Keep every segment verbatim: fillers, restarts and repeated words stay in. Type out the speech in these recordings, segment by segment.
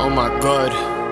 Oh my god.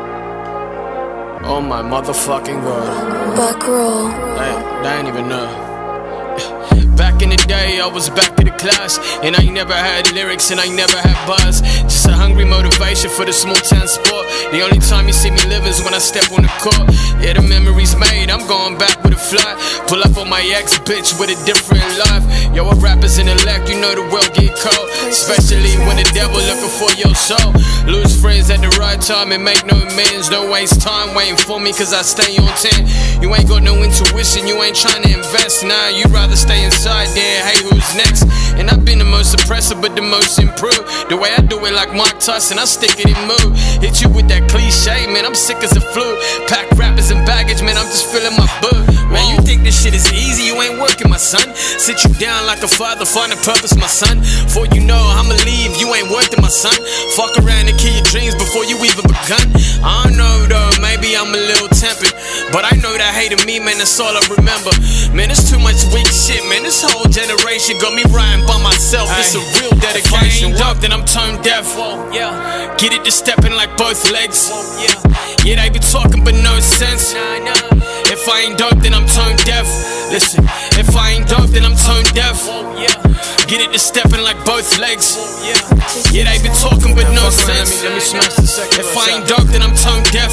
Oh my motherfucking god. Back roll. They, they ain't even know. Back in the day, I was back in the class, and I never had lyrics and I never had buzz. Just a hungry motivation for the small town sport. The only time you see me live is when I step on the court. Yeah, the memories made, I'm going back with a fly. Pull up on my ex bitch with a different life. Yo, a rapper's in elect, you know the world get cold, especially when the devil looking for your soul. Lose friends at the right time and make no amends. Don't waste time waiting for me, cause I stay on ten. You ain't got no intuition, you ain't trying to invest. Nah, you rather stay inside there, hey, who's next? And I've been the most oppressive but the most improved. The way I do it like Mark Tyson, I stick it in mood. Hit you with that cliche, man, I'm sick as a flu. Pack rappers and baggage, man, I'm just feeling my book. Man, you think this shit is easy, you ain't working, my son. Sit you down like a father, find a purpose, my son. Before you know, I'ma leave, you ain't worth it, my son. Fuck around and kill your dreams before you even begun. I don't know though, maybe I'm a little tempered, but I know that hating me, man, that's all I remember. Man, it's too much weak shit, man, this whole generation got me riding by myself. It's a real dedication. If I ain't dope, then I'm tone deaf. Yeah, get it to stepping like both legs. Yeah, yeah, they be talking but no sense. If I ain't dope, then I'm tone deaf. Listen, if I ain't dope, then I'm tone deaf. Yeah, get it to stepping like both legs. Yeah, yeah, they be talking but no sense. Let me smash the second. If I ain't dope, then I'm tone deaf.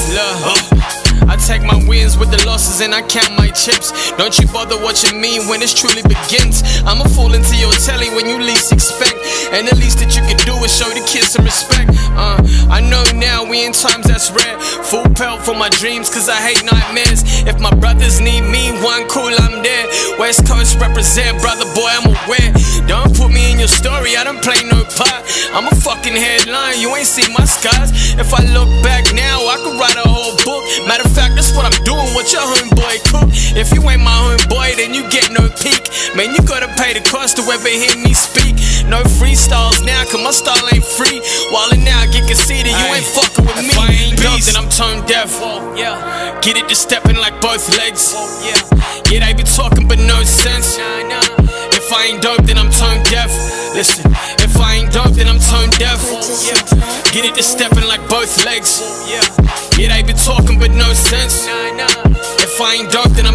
I take my wins with the losses and I count my chips. Don't you bother watching me when this truly begins. I'ma fall into your telly when you least expect, and the least that you can do is show the kids some respect. uh, I know now we in times that's rare. Full pelt for my dreams cause I hate nightmares. If my brothers need me, one cool, I'm there. West Coast represent, brother boy, I'm aware. Don't put me in your story, I don't play no part. I'm a fucking headline, you ain't seen my scars. If I look back now, I could write a whole book. Matter of fact, that's what I'm doing with your homeboy cook. If you ain't my homeboy, then you get no peek. Man, you gotta pay the cost to ever hear me speak. No freestyles now, cause my style ain't free. Wildin' now, get conceited, you ain't fucking with me. If I ain't dope, then I'm tone deaf. Yeah, get it to stepping like both legs. Yeah, yeah, they be talking but no sense. If I ain't dope, then I'm tone deaf. Listen, if I ain't dope, then I'm tone deaf. Yeah, get it to stepping like both legs. Yeah, yeah, they be talking but no sense. If I ain't dope, then I'm